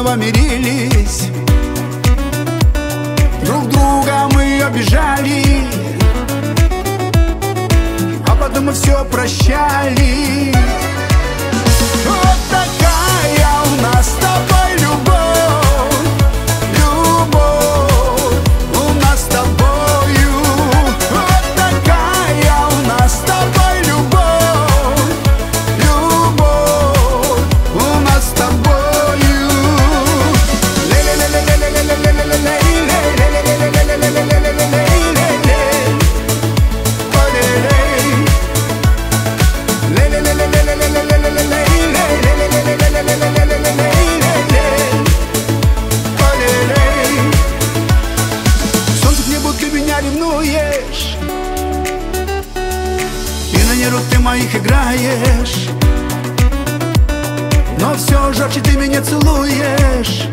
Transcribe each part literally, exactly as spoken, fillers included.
снова мирились, друг друга мы обижали, а потом мы все прощали. Вот такая у нас с тобой любовь, любовь у нас с тобою. Вот такая у нас с тобой любовь, любовь у нас с тобою. Солнце к небу ты меня ревнуешь, и на нервах ты моих играешь, но все жарче ты меня целуешь,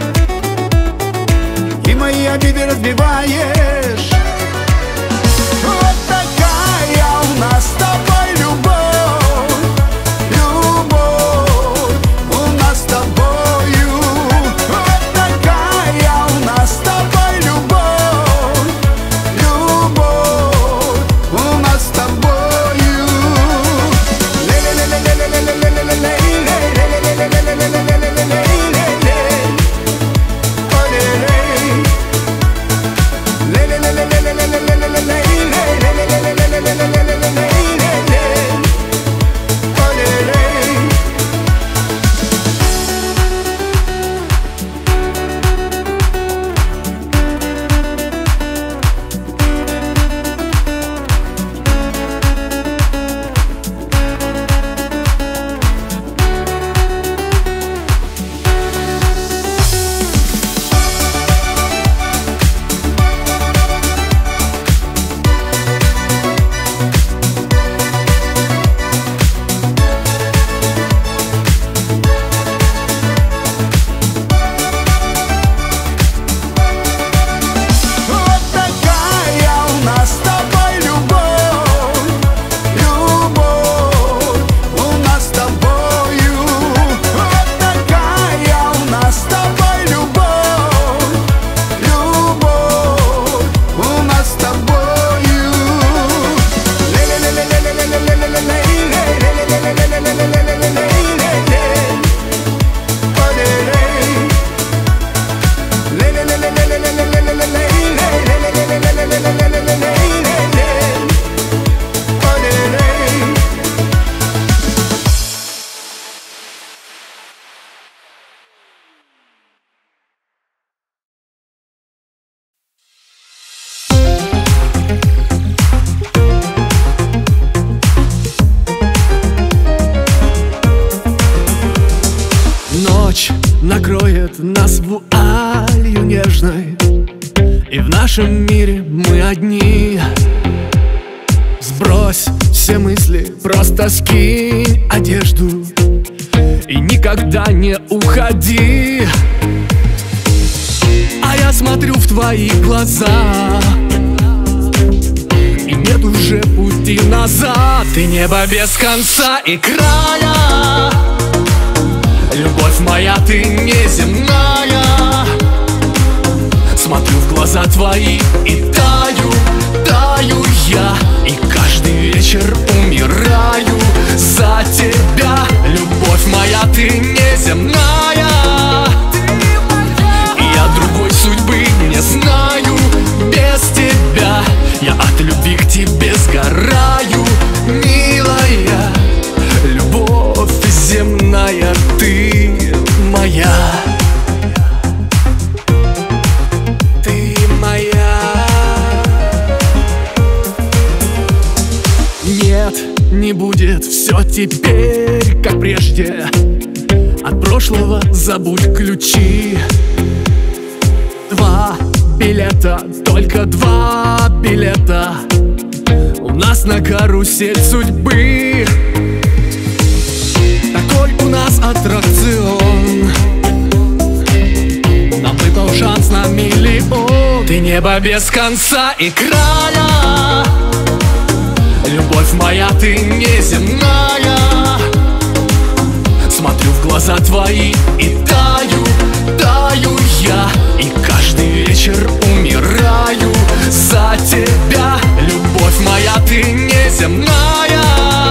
и мои обиды разбиваешь. Вот такая у нас с тобой любовь, любовь у нас с тобою. Вот такая у нас с тобой любовь, любовь у нас с тобою. Накроет нас вуалью нежной, и в нашем мире мы одни. Сбрось все мысли, просто скинь одежду и никогда не уходи. А я смотрю в твои глаза, и нет уже пути назад. Ты небо без конца и края, любовь моя, ты неземная. Смотрю в глаза твои и таю, таю я, и каждый вечер умираю за тебя. Любовь моя, ты неземная, и я другой судьбы не знаю без тебя. Я от любви к тебе сгораю, милая. Любовь земная, ты моя. Ты моя. Нет, не будет все теперь, как прежде. От прошлого забудь ключи. Два билета, только два билета у нас на карусель судьбы. Такой у нас аттракцион, нам выпал шанс на миллион. Ты небо без конца и края, любовь моя, ты неземная. Смотрю в глаза твои и таю, и каждый вечер умираю за тебя. Любовь моя, ты неземная,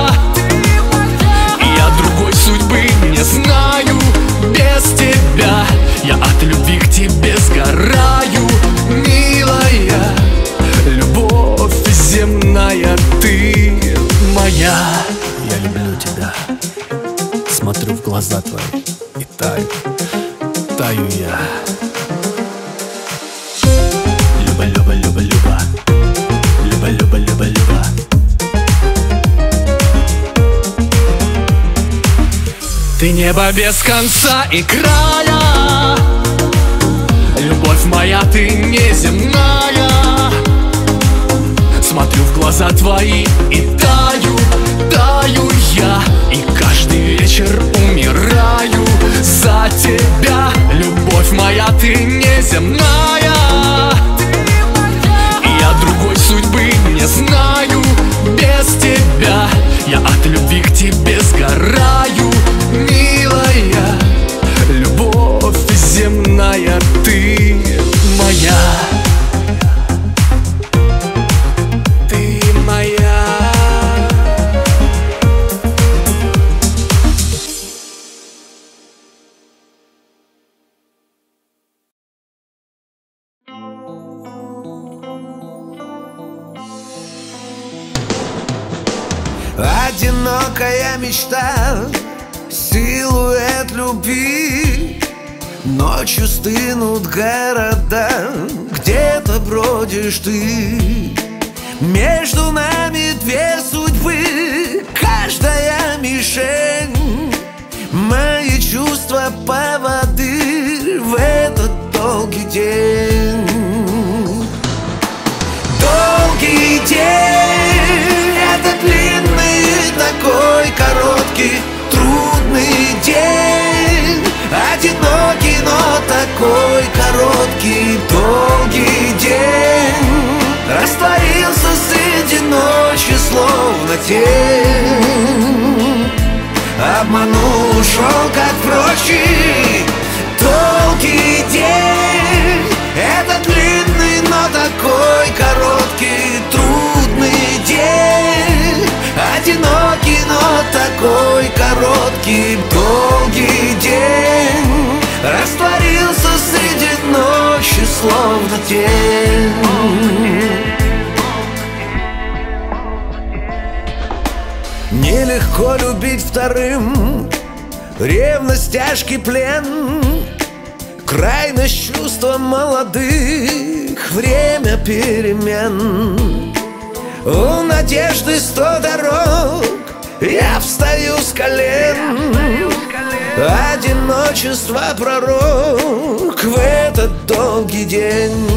я другой судьбы не знаю без тебя. Я от любви к тебе сгораю, милая. Любовь земная, ты моя. Я люблю тебя, смотрю в глаза твои и таю, таю я. Люба, люба, люба, люба, люба, люба, люба, люба. Ты небо без конца и края, любовь моя, ты неземная. Смотрю в глаза твои и таю, таю я, и каждый вечер умираю за тебя. Любовь моя, ты неземная, я другой судьбы не знаю без тебя. Я от любви к тебе сгораю, милая. Любовь земная, ты моя. Ты моя. Одинокая мечта, силуэт любви. Ночью стынут города, где-то бродишь ты. Между нами две судьбы, каждая мишень. Мои чувства поводырь в этот долгий день. Долгий день, это длинный, такой короткий, трудный день. Одинокий, но такой короткий, долгий день. Растворился среди ночи, словно тень. Обманул, ушел, как прочий. Долгий день, это длинный, но такой короткий, трудный день. Одинокий, но такой короткий, долгий день. Растворился среди ночи, словно тень. Нелегко любить вторым, ревность, тяжкий плен. Крайность чувства молодых, время перемен. У надежды сто дорог, я встаю с колен. Одиночество пророк в этот долгий день.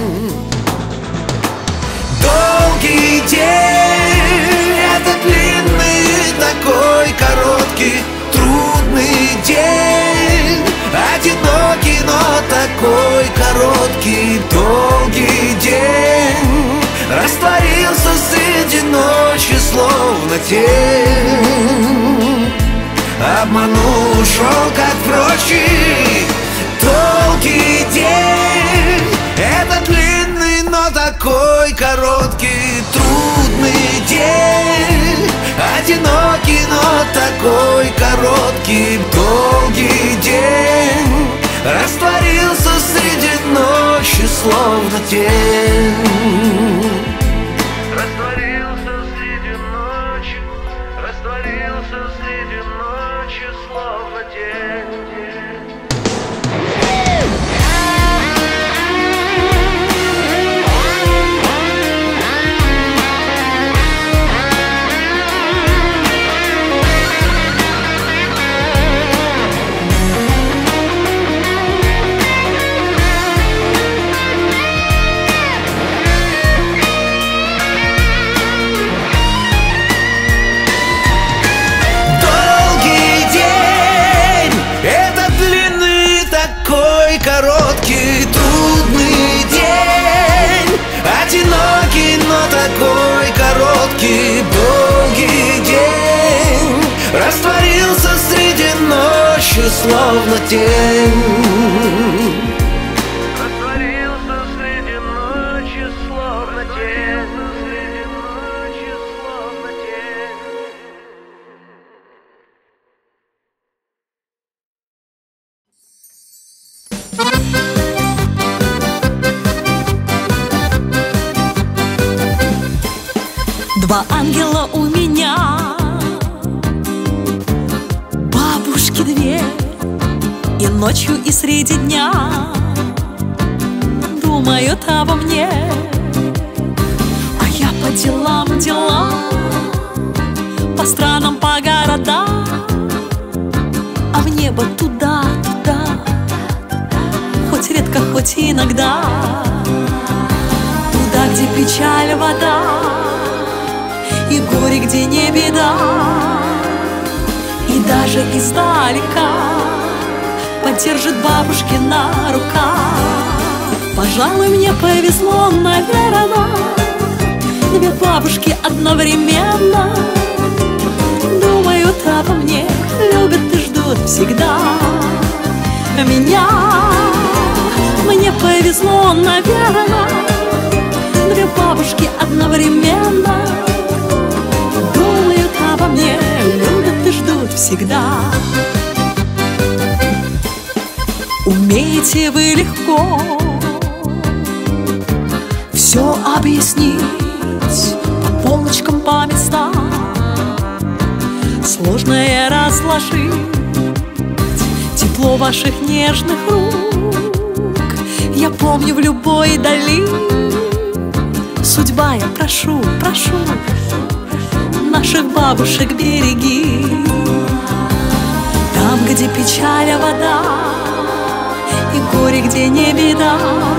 Долгий день, это длинный, такой короткий, трудный день. Одинокий, но такой короткий, долгий день. Растворился среди ночи, словно тень. Обманул, ушел, как прочий. Долгий день, это длинный, но такой короткий, трудный день. Одинокий, но такой короткий, долгий день. Растворился среди ночи, словно тень. Растворился среди ночи, растворился среди ночи, словно тень. Короткий, трудный день. Одинокий, но такой короткий, долгий день. Растворился среди ночи, словно тень. Два ангела у меня, бабушки две, и ночью, и среди дня думают обо мне. А я по делам, делам, по странам, по городам, а в небо туда, туда, хоть редко, хоть иногда. Туда, где печаль, вода, и горе, где не беда, и даже издалека поддержит бабушкина рука. Пожалуй, мне повезло, наверно, две бабушки одновременно думают обо мне, любят и ждут всегда меня. Мне повезло, наверно, две бабушки одновременно думают обо мне, любят и ждут всегда. Умеете вы легко все объяснить по полочкам, по местам, сложное разложить, тепло ваших нежных рук я помню в любой дали. Судьба, я прошу, прошу, наших бабушек береги. Там, где печаль, вода, и горе, где не беда,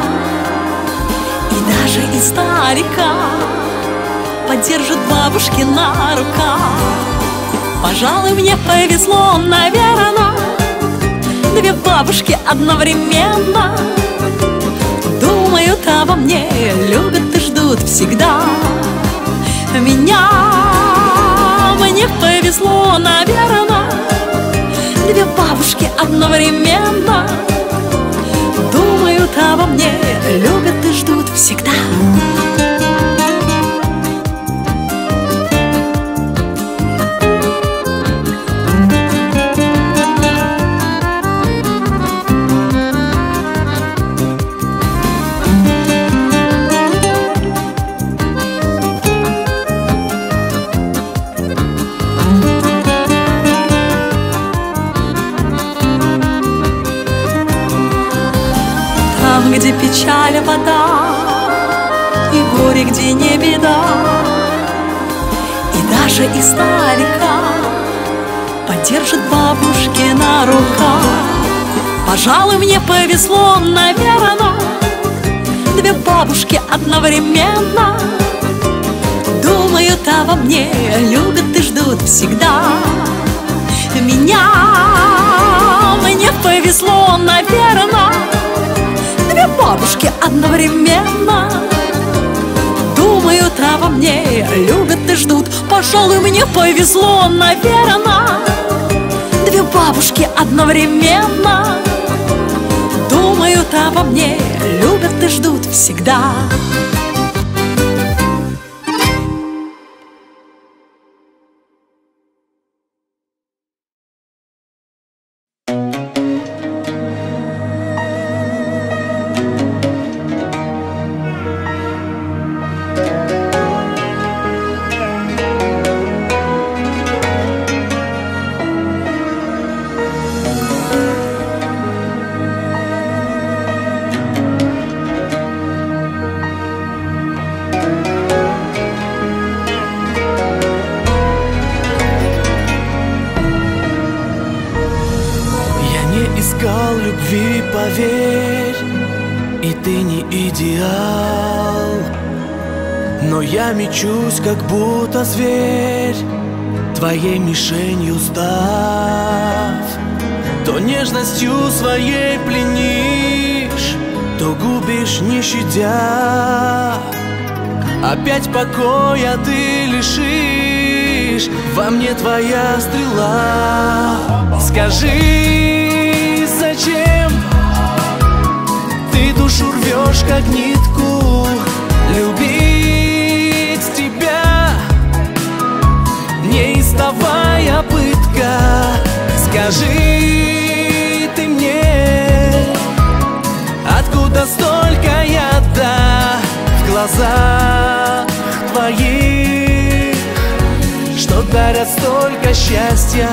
и даже издалека поддержит бабушкина рука. Пожалуй, мне повезло, наверно, две бабушки одновременно думают обо мне, любят и ждут всегда меня. Мне повезло, наверно, две бабушки одновременно думают обо мне, любят и ждут всегда. Где печаль, вода, и горе, где не беда, и даже издалека поддержит бабушкина рука. Пожалуй, мне повезло, наверно, две бабушки одновременно думают обо мне, любят и ждут всегда меня. Мне повезло, наверно, две бабушки одновременно думают обо мне, любят и ждут. Пожалуй, мне повезло, наверно, две бабушки одновременно думают обо мне, любят и ждут всегда. Искал любви, поверь, и ты не идеал, но я мечусь, как будто зверь, твоей мишенью став. То нежностью своей пленишь, то губишь, не щадя. Опять покоя ты лишишь, во мне твоя стрела. Скажи, зачем ты душу рвешь, как нитку? Любить тебя неистовая пытка. Скажи ты мне, откуда столько яда в глазах твоих? дарят столько счастья.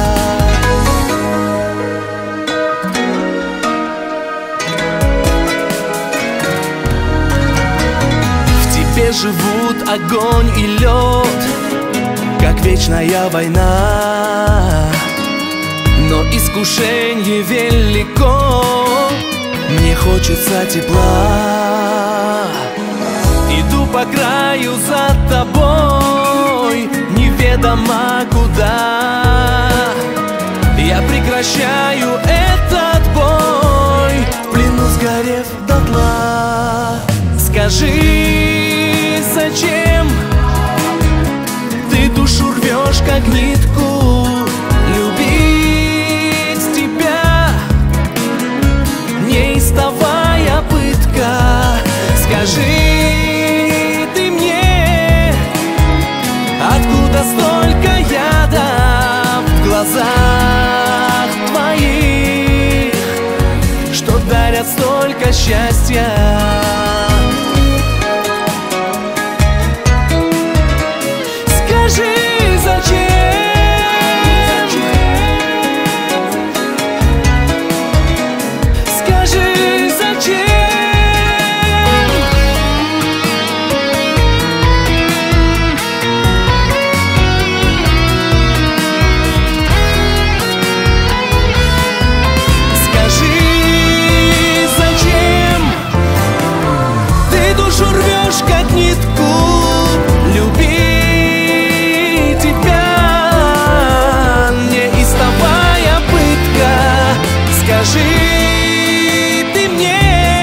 В тебе живут огонь и лед, как вечная война. Но искушение велико, мне хочется тепла. Иду по краю за тобой, неведомо куда. Я прекращаю этот бой, в плену сгорев дотла. Скажи, зачем ты душу рвешь, как нитку? Любить тебя неистовая пытка. Скажи ты мне, откуда столько яда в глазах твоих, что дарят столько счастья? Скажи, зачем? Скажи, зачем? Скажи, зачем ты душу рвешь, как нитку? Любить тебя неистовая пытка. Скажи ты мне,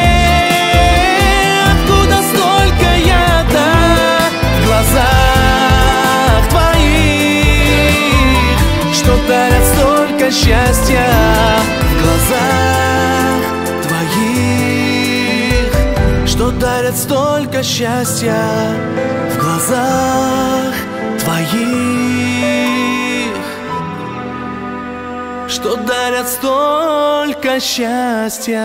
откуда столько яда в глазах твоих, что дарят столько счастья? В глазах твоих, что дарят столько счастья? В глазах твоих, что дарят столько счастья.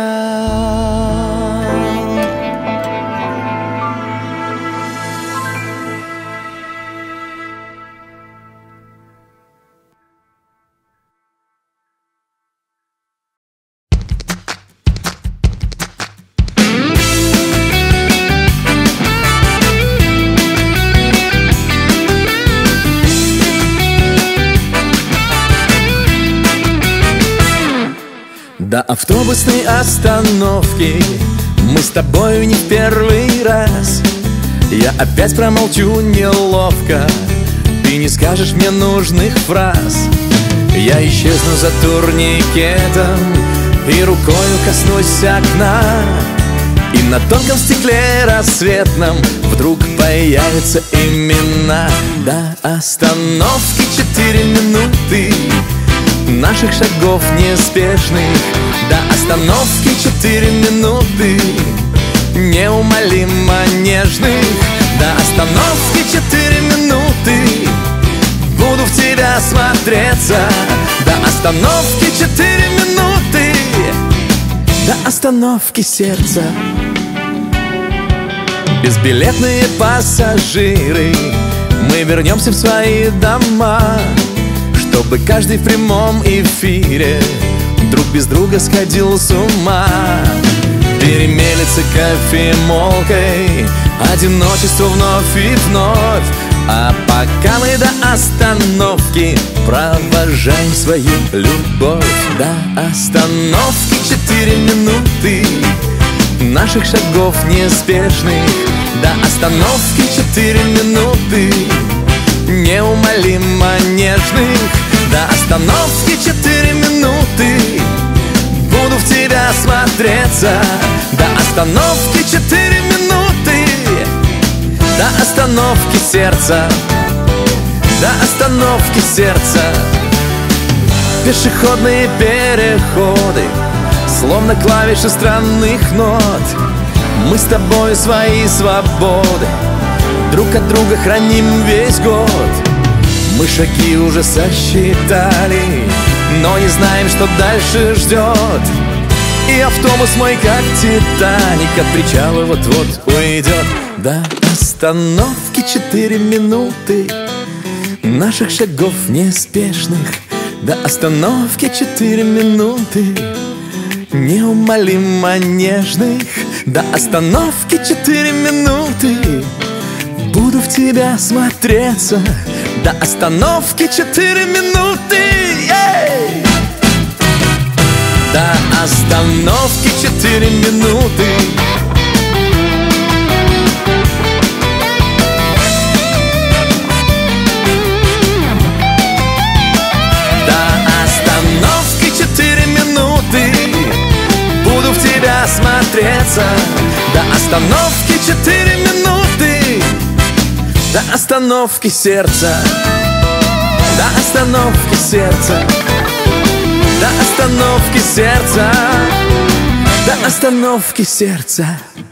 До автобусной остановки мы с тобою не в первый раз. Я опять промолчу неловко, ты не скажешь мне нужных фраз. Я исчезну за турникетом и рукою коснусь окна, и на тонком стекле рассветном вдруг появятся имена. До остановки четыре минуты наших шагов неспешных. До остановки четыре минуты неумолимо нежных. До остановки четыре минуты буду в тебя смотреться. До остановки четыре минуты, до остановки сердца. Безбилетные пассажиры, мы вернемся в свои дома, чтобы каждый в прямом эфире друг без друга сходил с ума. Перемелется кофемолкой одиночество вновь и вновь. А пока мы до остановки провожаем свою любовь. До остановки четыре минуты наших шагов неспешных. До остановки четыре минуты неумолимо нежных. До остановки четыре минуты буду в тебя смотреться. До остановки четыре минуты, до остановки сердца. До остановки сердца. Пешеходные переходы, словно клавиши странных нот. Мы с тобой свои свободы друг от друга храним весь год. Мы шаги уже сосчитали, но не знаем, что дальше ждет. И автобус мой, как Титаник, от причала вот-вот уйдет. До остановки четыре минуты наших шагов неспешных до остановки четыре минуты. Неумолимо нежных до остановки четыре минуты. Буду в тебя смотреться до остановки четыре минуты. Ей! До остановки четыре минуты. Буду в тебя смотреться до остановки четыре минуты. До остановки сердца. До остановки сердца. До остановки сердца. До остановки сердца.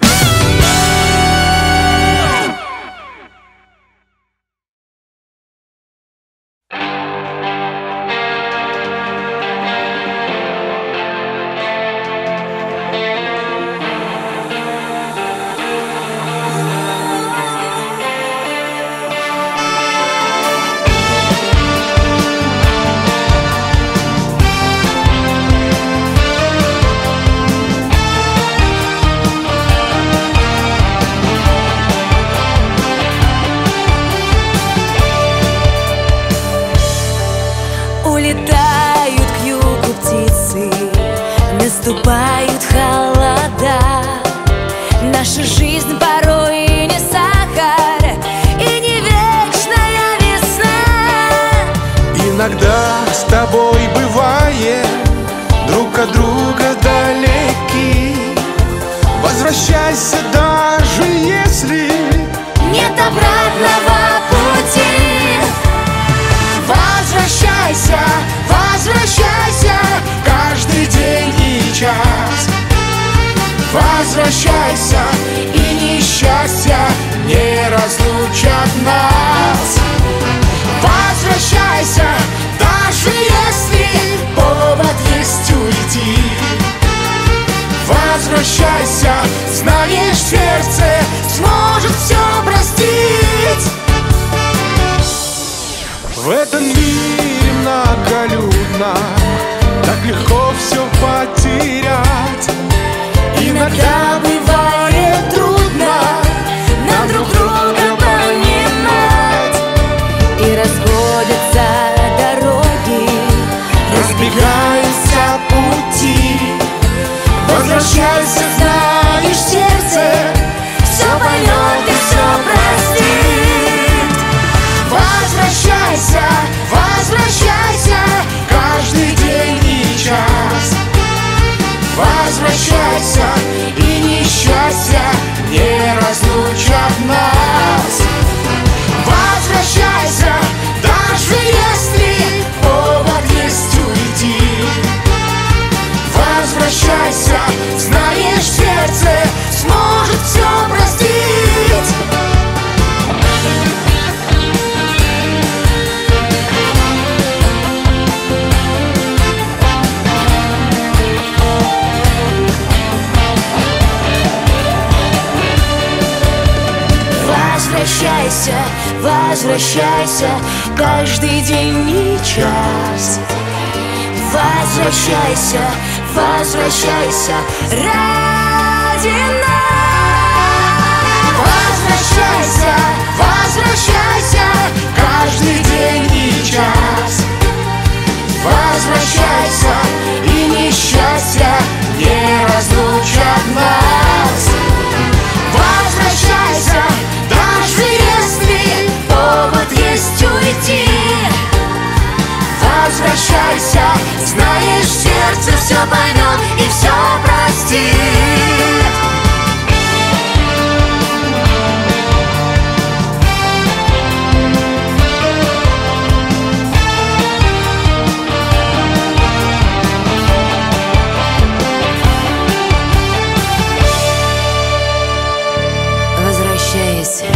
Улетают к югу птицы, наступают холода. Наша жизнь порой и не сахар, и не вечная весна. Иногда с тобой бывает друг от друга далеки. Возвращайся, даже если нет обратного пути. Возвращайся, возвращайся, каждый день и час. Возвращайся, и несчастья не разлучат нас. Возвращайся, даже если повод есть уйти. Возвращайся, знаешь, сердце сможет все простить. В этом мире многолюдно, так легко все потерять. Иногда бывает трудно нам друг друга понимать. И расходятся дороги, разбегаются пути. Возвращайся, знаешь, сердце все поймет и все простит. Возвращайся, возвращайся, каждый день и час. Возвращайся, и несчастья не разлучат нас. Возвращайся, даже если повод есть уйти. Возвращайся, знаешь, сердце сможет все простить. Возвращайся, возвращайся, каждый день и час. Возвращайся, возвращайся ради нас. Возвращайся, возвращайся, каждый день и час. Возвращайся, и несчастья не разлучат нас. Возвращайся, даже если повод есть уйти. Возвращайся, знаешь, сердце все поймет и все простит. Возвращайся.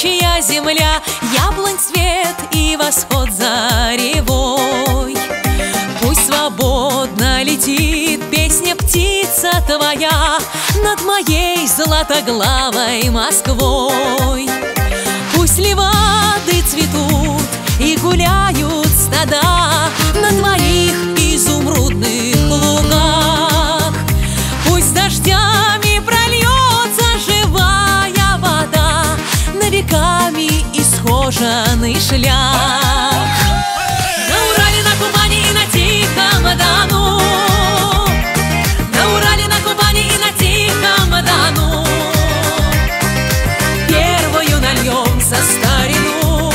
чья земля, яблонь цвет и восход заревой. Пусть свободно летит песня птица твоя над моей златоглавой Москвой. Пусть левады цветут и гуляют стада на твоих изумрудных лугах. Пусть дождями прольется живая вода на веками исхоженный шлях. На Урале, на Кубани и на Тихом Дону, на Урале, на Кубани и на Тихом Дону первую нальем за старину,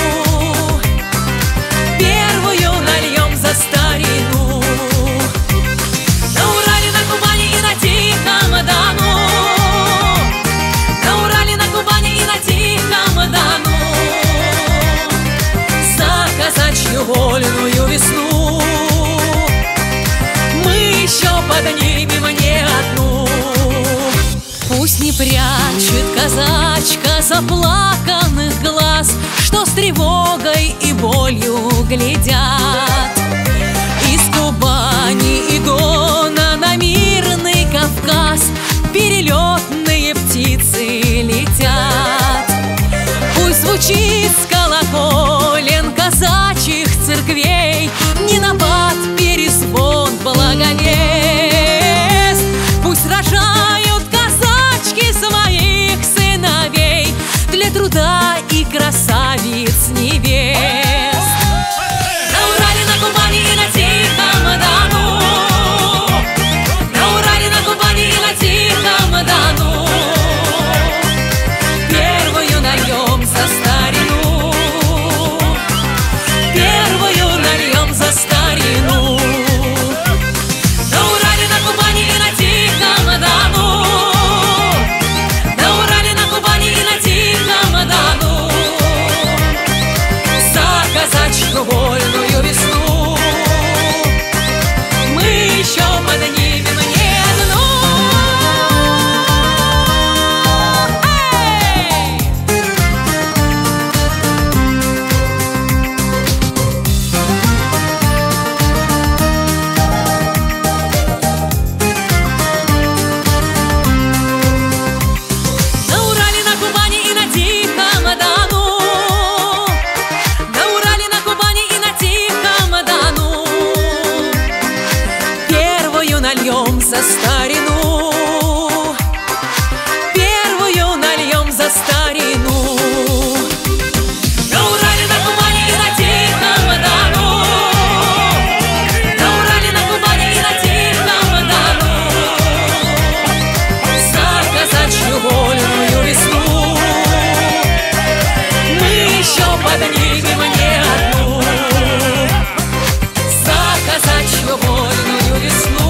первую нальем за старину. На Урале, на Кубани и на Тихом Дону, на Урале, на Кубани и на Тихом Дону за казачью вольную весну мы еще поднимем не одну. Пусть не прячет казачка заплаканных глаз, что с тревогой и болью глядят. Из Кубани и Дона на мирный Кавказ перелетные птицы летят. Пусть звучит с колоколен казачьих церквей ненапад, перезвон, благовест. Пусть рожают казачки своих сыновей для труда и красавиц невест. На Урале, на Кубани и на Тихом Дону, на Урале, на Кубани и на Тихом Дону первую нальем за старину, первую нальем за старину. На Урале, на Кубани и на Тихом Дону, на Урале, на Кубани и на Тихом Дону за казачью вольную весну мы еще поднимем не одну. На Урале, на Кубани и на Тихом Дону, на Урале, на Кубани и на Тихом Дону первую нальем за старину, первую нальем за старину. На Урале, на Кубани и на Тихом Дону, на Урале, на Кубани и на Тихом Дону за казачью вольную весну мы еще поднимем не одну. За казачью вольную весну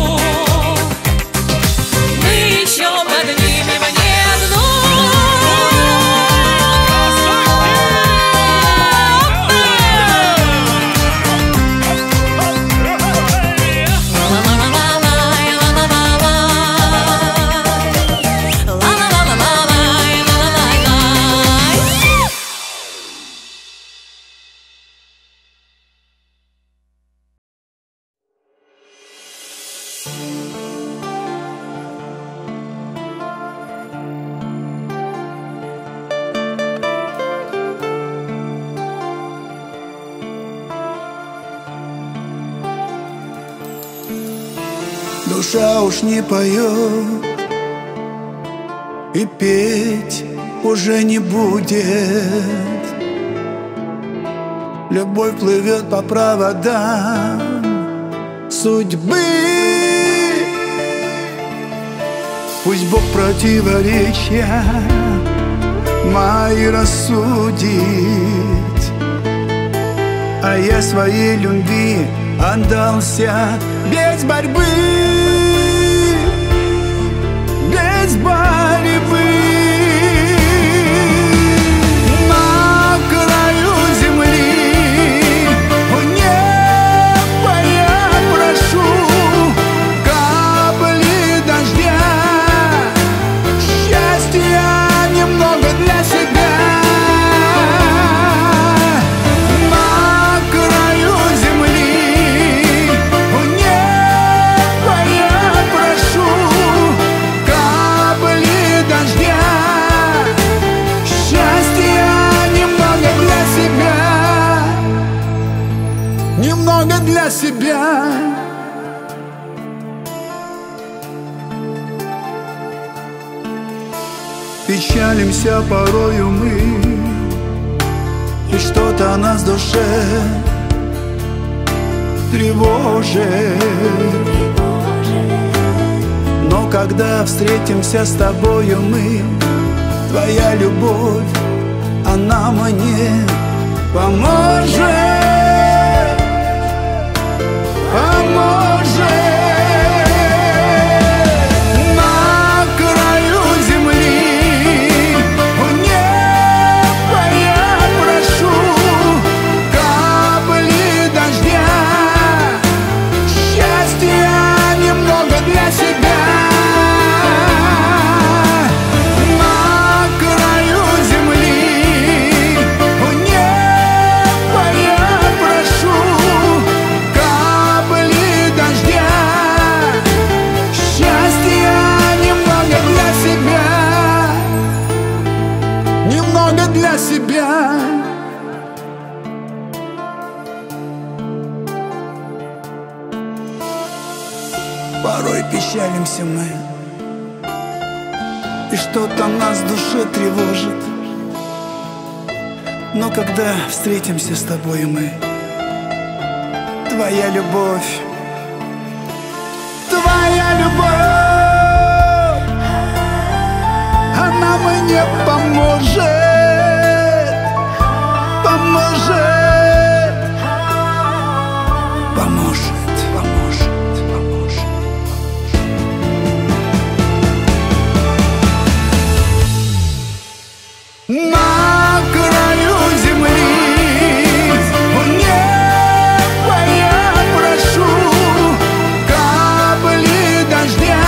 мы еще поднимем не одну. Душа уж не поет и петь уже не будет. Любовь плывет по проводам судьбы. Пусть Бог противоречия мои рассудит, а я своей любви отдался без борьбы, без борьбы. На краю земли в небо я прошу капли дождя, счастья немного для себя. для себя. Печалимся порою мы, и что-то нас в душе тревожит. Но когда встретимся с тобою мы, твоя любовь, она мне поможет, поможет. На краю земли у неба я прошу капли дождя, счастья немного для себя. Для себя. Порой печалимся мы, и что-то нас в душе тревожит. Но когда встретимся с тобой мы, твоя любовь, твоя любовь, она мне поможет. Поможет, поможет, поможет, поможет. На краю земли у неба я прошу капли дождя,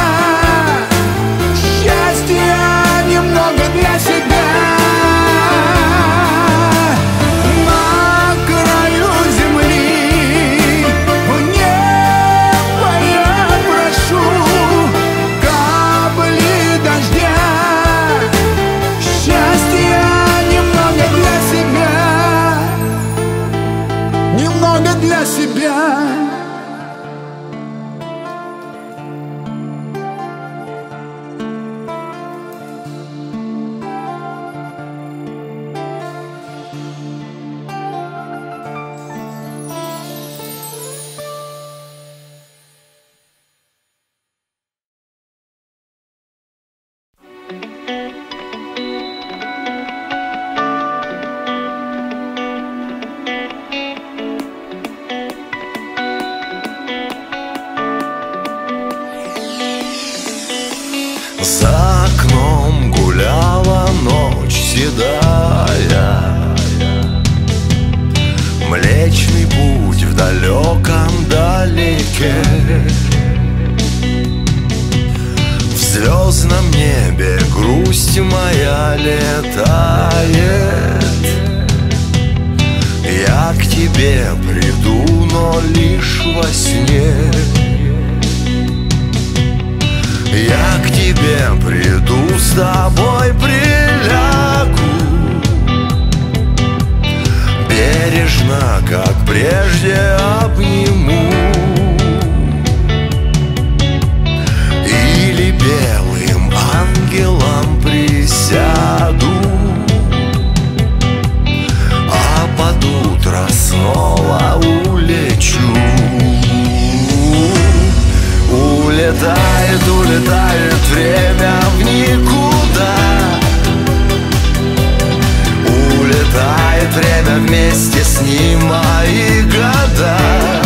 счастья немного для себя. Для себя. За окном гуляла ночь седая, Млечный путь в далеком далеке. В звездном небе грусть моя летает. Я к тебе приду, но лишь во сне. Я к тебе приду, с тобой прилягу, бережно, как прежде, обниму. Или белым ангелом присяду, а под утро снова улечу. Улетает, улетает время в никуда. Улетает время, вместе с ним мои года.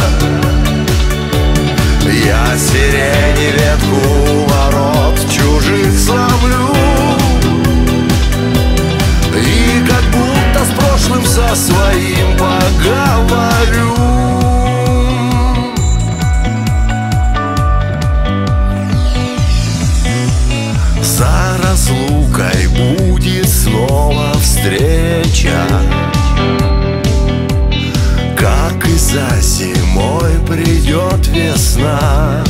Я сирени ветку у ворот чужих сломлю, и как будто с прошлым со своим поговорю. За разлукой будет снова встреча, как и за зимой придет весна.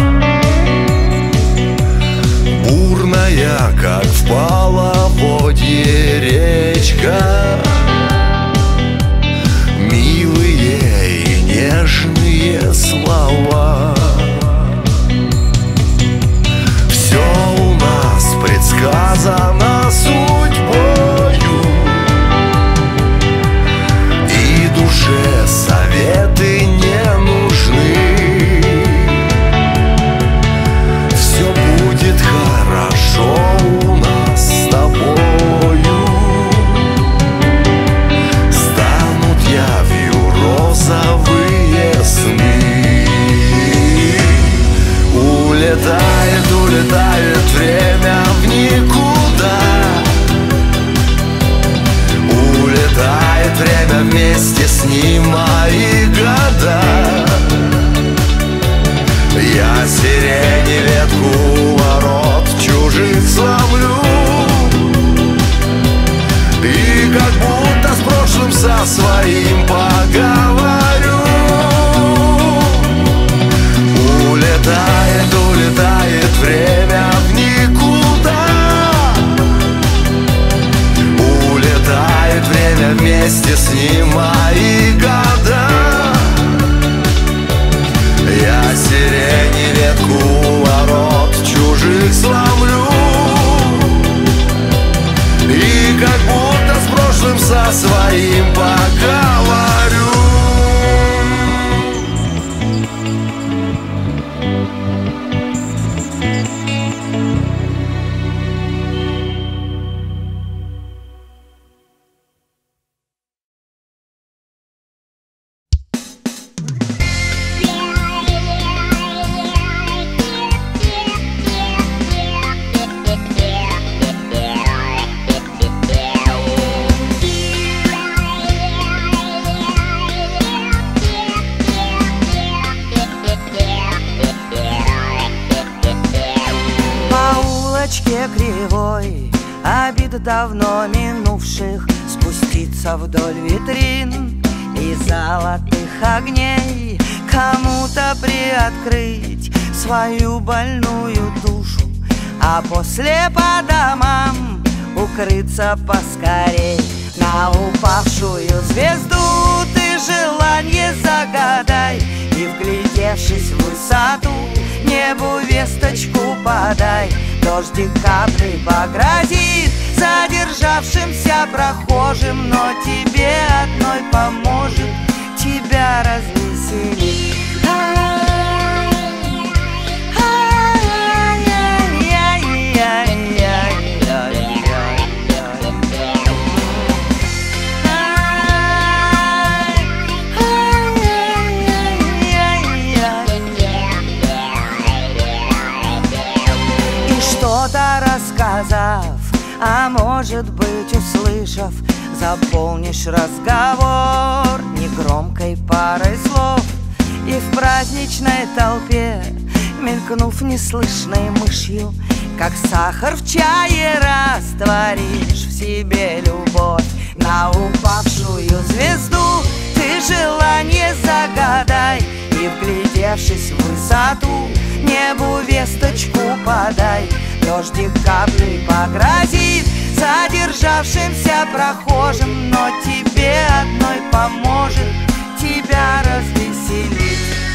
Бурная, как в половодье речка, милые и нежные улетает время в никуда. Улетает время, вместе с ним мои года. Я сирени ветку ворот чужих сломлю, и как будто с прошлым со своим поговорю. Улетает, улетает время в никуда. Улетает время, вместе с ним мои года. Я сирени ветку ворот чужих сломлю, и как будто с прошлым со своим поговорю. Кривой обид давно минувших, спуститься вдоль витрин и золотых огней, кому-то приоткрыть свою больную душу, а после по домам укрыться поскорей. На упавшую звезду ты желание загадай, и, вглядевшись в высоту, небу весточку подай. Дождик капли погрозит задержавшимся прохожим, но тебе одной поможет, тебя развеселит. Что-то рассказав, а может быть услышав, заполнишь разговор негромкой парой слов, и в праздничной толпе, мелькнув неслышной мышью, как сахар в чае, растворишь в себе любовь. На упавшую звезду ты желание загадай, и, вглядевшись в высоту, небу весточку подай. Дождик капли погрозит задержавшимся прохожим, но тебе одной поможет, тебя развеселит.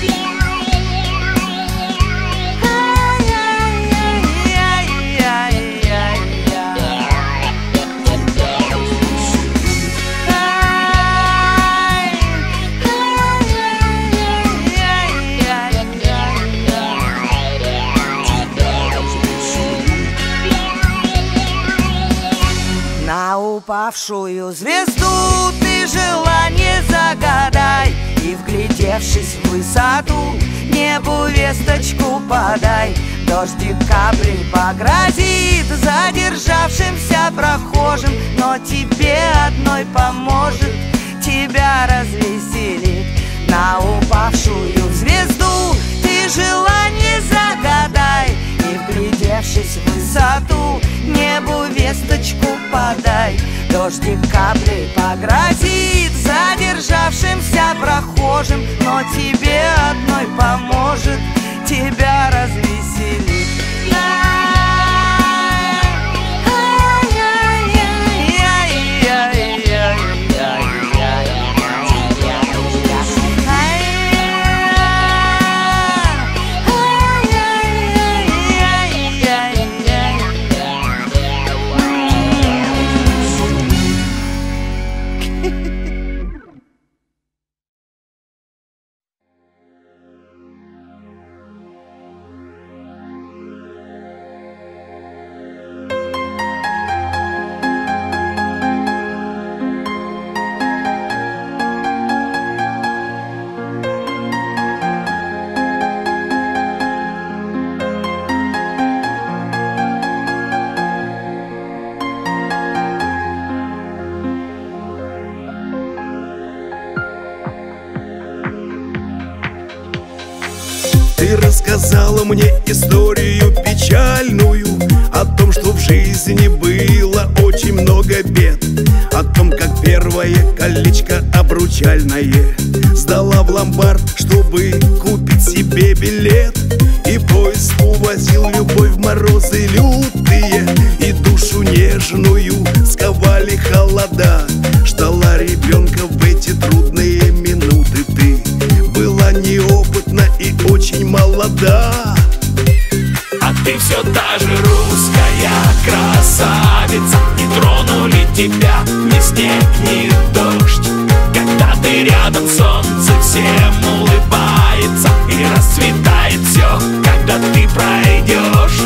На упавшую звезду ты желание загадай, и, вглядевшись в высоту, небу весточку подай. Дождик капли погрозит задержавшимся прохожим, но тебе одной поможет, тебя развеселит. На упавшую звезду ты желание загадай, и, вглядевшись в высоту, небу весточку подай. Дождик капли погрозит задержавшимся прохожим, но тебе одной поможет, тебя развеселит. рассказала мне историю печальную о том, что в жизни было очень много бед, о том, как первое колечко обручальное сдала в ломбард, чтобы купить себе билет. И поезд увозил любовь в морозы лютые, и душу нежную сковали холода. Ждала ребенка в эти трудные минуты ты, была неопытна и очень молода. А ты все та же русская красавица, не тронули тебя ни снег, ни дождь. Когда ты рядом, солнце всем улыбается, и расцветает все, когда ты пройдешь.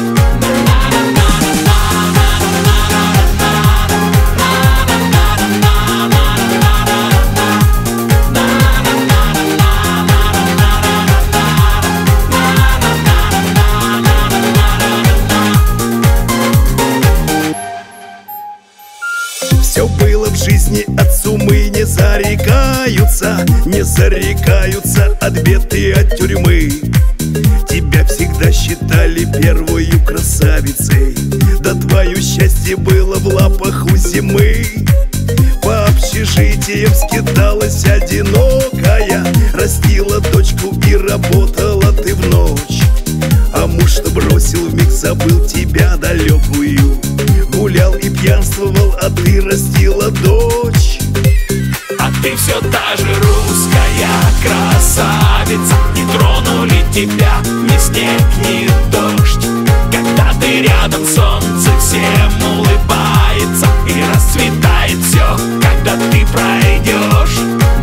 Все было в жизни от сумы, не зарекаются, не зарекаются от бед и от тюрьмы. Тебя всегда считали первою красавицей, да твое счастье было в лапах у зимы. По общежитиям скиталась одинокая, растила дочку и работала ты в ночь. А муж, что бросил, вмиг забыл тебя далекую, гулял и пьянствовал, а ты растила дочь. А ты все та же русская красавица, не тронули тебя ни снег, ни дождь. Когда ты рядом, солнце всем улыбается, и расцветает все, когда ты пройдешь.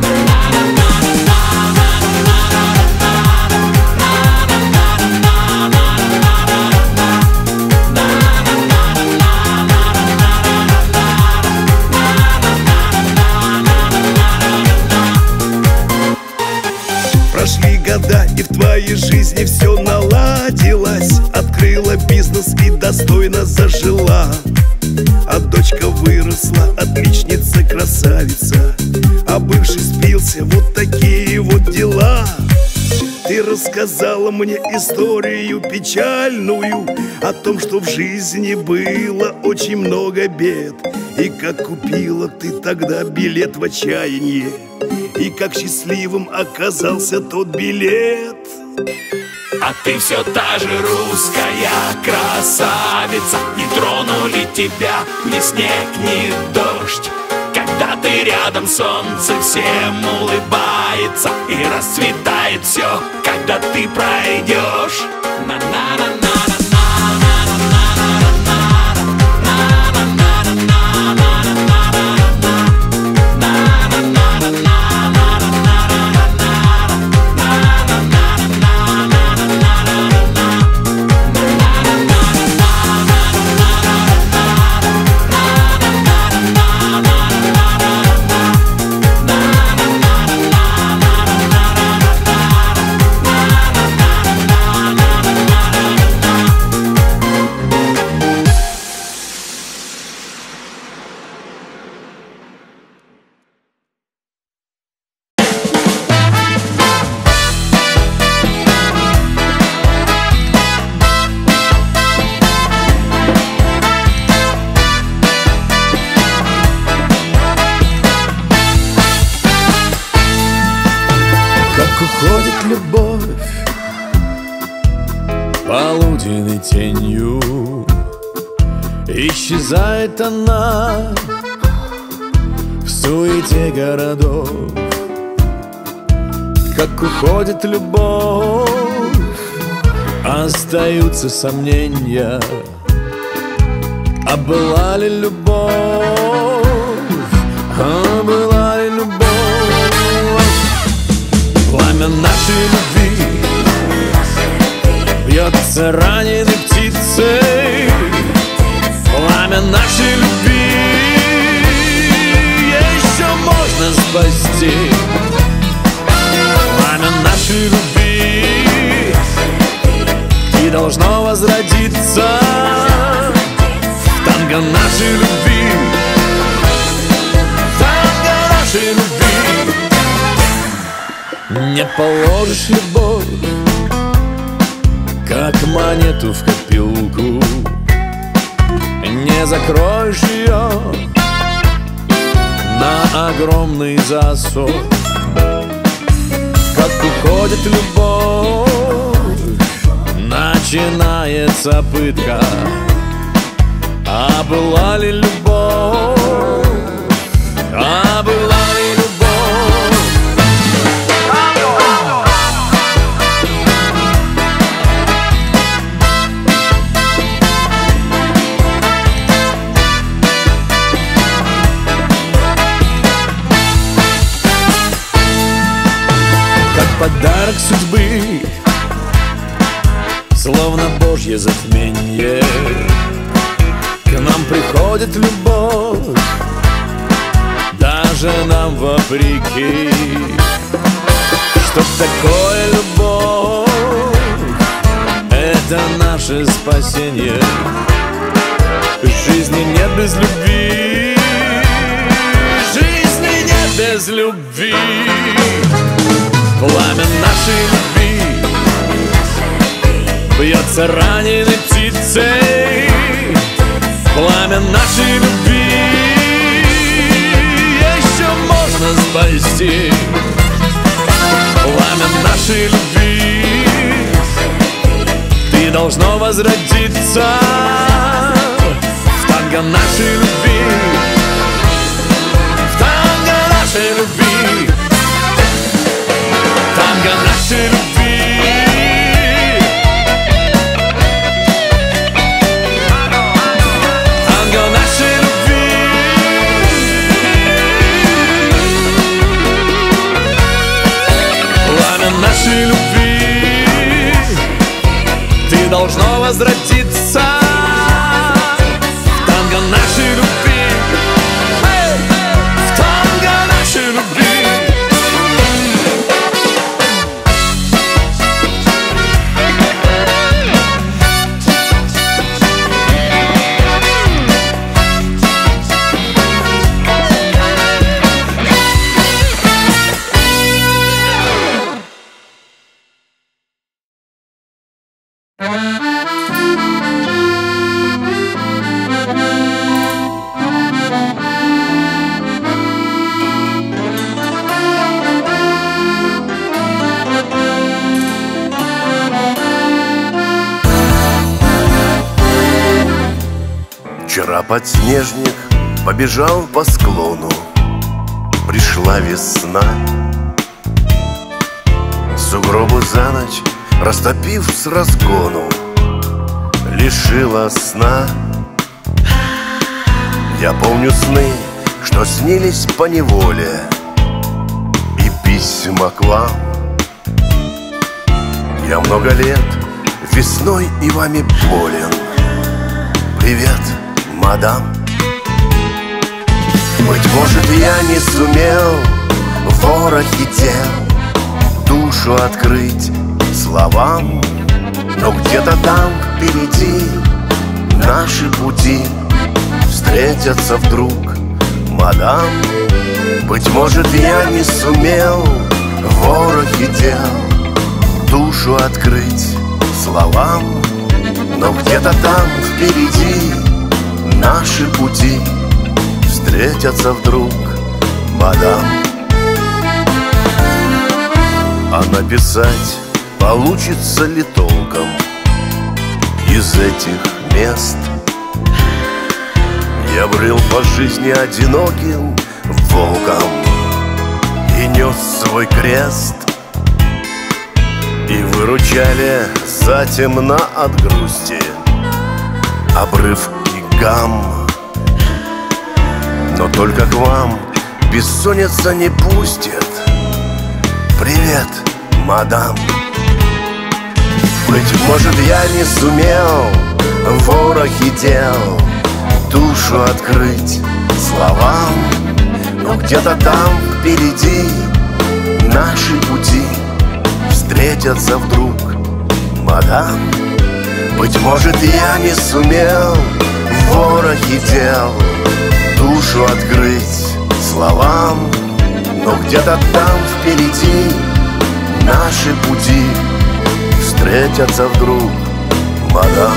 Прошли года, и в твоей жизни все наладилось, открыла бизнес и достойно зажила. А дочка выросла, отличница, красавица, а бывший спился, вот такие вот дела. Ты рассказала мне историю печальную о том, что в жизни было очень много бед, и как купила ты тогда билет в отчаяние, и как счастливым оказался тот билет. А ты все та же русская красавица, не тронули тебя ни снег, ни дождь. Когда ты рядом, солнце всем улыбается, и расцветает все, когда ты пройдешь. На-на-на-на. Уходит любовь полуденной тенью, исчезает она в суете городов. Как уходит любовь, остаются сомнения, а была ли любовь, а была ли любовь. Пламя нашей любви бьется раненой птицей. Пламя нашей любви еще можно спасти. Пламя нашей любви и должно возродиться. Танго нашей любви, танго нашей любви. Не положишь любовь как монету в копилку. Не закроешь ее на огромный засов. Как уходит любовь, начинается пытка. А была ли любовь? А была ли любовь? Как подарок судьбы, словно божье затмение, к нам приходит любовь, даже нам вопреки. Что такое любовь? Это наше спасение. Жизни нет без любви, жизни нет без любви. Пламя нашей любви бьется раненой птицей. Пламя нашей любви еще можно спасти. Пламя нашей любви, ты должно возродиться в танго нашей любви, в танго нашей любви, танго нашей любви. Нашей любви ты должно возродиться в танго нашей любви, в танго нашей любви. Вчера подснежник побежал по склону, пришла весна. Сугробы за ночь, растопив с разгону, лишила сна. Я помню сны, что снились поневоле, и письма к вам. Я много лет весной и вами болен. Привет, мадам. Быть может, я не сумел в ворохе дел душу открыть словам, но где-то там впереди наши пути встретятся вдруг, мадам. Быть может, я не сумел в ворохе дел душу открыть словам, но где-то там впереди наши пути встретятся вдруг, мадам. А написать получится ли толком из этих мест? Я брел по жизни одиноким волком и нес свой крест, и выручали затемно от грусти обрывки гамм. Но только к вам бессонница не пустит. Привет, мадам. Быть может, я не сумел в ворохе дел душу открыть словам, но где-то там впереди наши пути встретятся вдруг, мадам. Быть может, я не сумел в ворохе дел душу открыть словам, но где-то там впереди наши пути встретятся вдруг, мадам.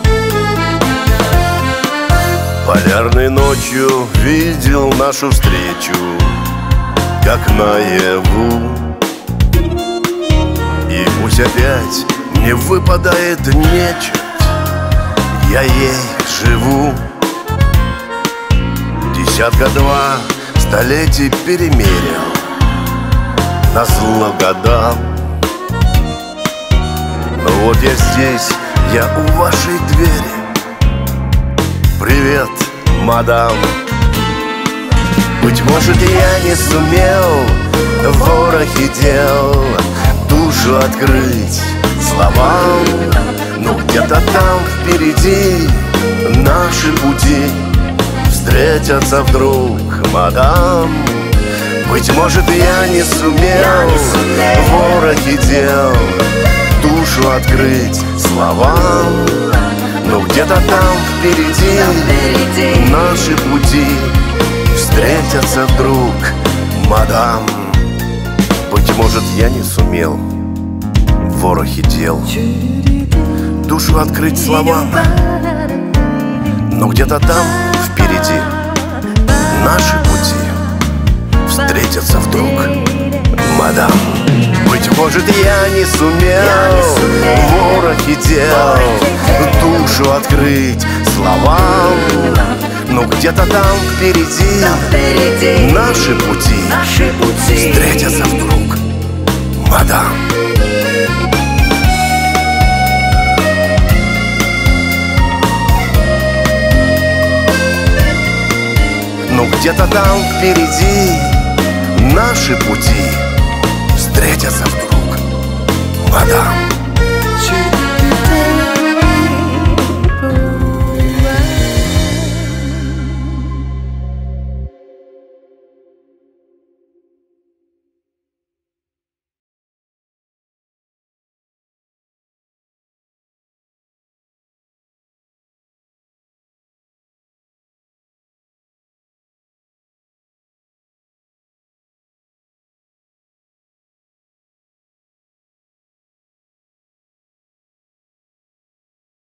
Полярной ночью видел нашу встречу, как наяву. И пусть опять мне выпадает нечет, я ей живу. Десятка два столетий перемерил, назло годам. Но вот я здесь, я у вашей двери. Привет, мадам. Быть может, я не сумел в ворохе дел душу открыть словам, но где-то там впереди наши пути встретятся вдруг, мадам. Быть может, я не сумел в ворохе дел душу открыть словам, но где-то там впереди наши пути встретятся вдруг, мадам. Быть может, я не сумел в ворохе дел душу открыть словам, но где-то там впереди наши пути встретятся вдруг, мадам. Быть может, я не сумел в ворохе дел душу открыть словам, но где-то там впереди наши пути встретятся вдруг, мадам. Но где-то там впереди наши пути встретятся вдруг, мадам.